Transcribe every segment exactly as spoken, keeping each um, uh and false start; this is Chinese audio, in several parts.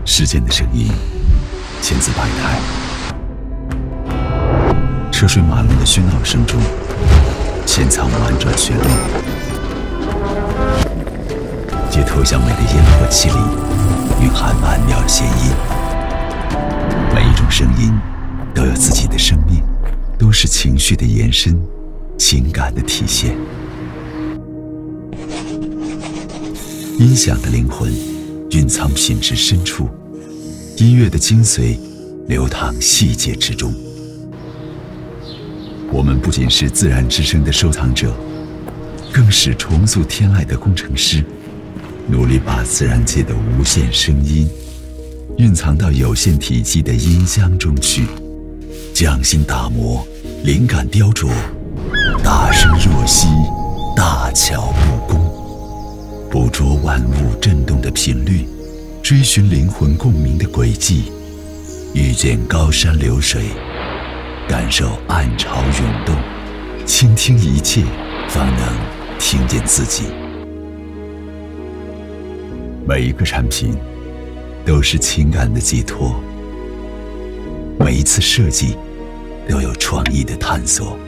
时间的声音，千姿百态。车水马龙的喧闹声中，潜藏婉转旋律。街头巷尾的烟火气里，蕴含曼妙的弦音。每一种声音都有自己的生命，都是情绪的延伸，情感的体现。音响的灵魂蕴藏品质深处，音乐的精髓流淌细节之中。我们不仅是自然之声的收藏者，更是重塑天籁的工程师，努力把自然界的无限声音蕴藏到有限体积的音箱中去，匠心打磨，灵感雕琢，大声若息，大巧不工，捕捉万物震动的频率，追寻灵魂共鸣的轨迹，遇见高山流水，感受暗潮涌动，倾听一切，方能听见自己。每一个产品都是情感的寄托，每一次设计都有创意的探索。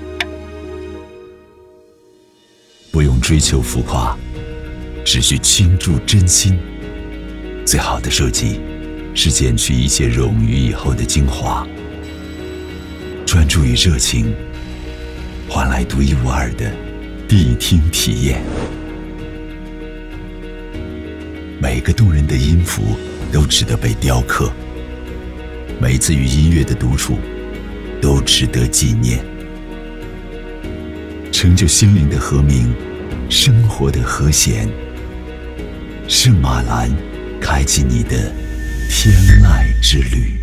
不用追求浮夸，只需倾注真心。最好的设计是减去一切冗余以后的精华，专注于热情，换来独一无二的谛听体验。每个动人的音符都值得被雕刻，每次与音乐的独处都值得纪念。成就心灵的和鸣，生活的和谐。圣马兰，开启你的天籁之旅。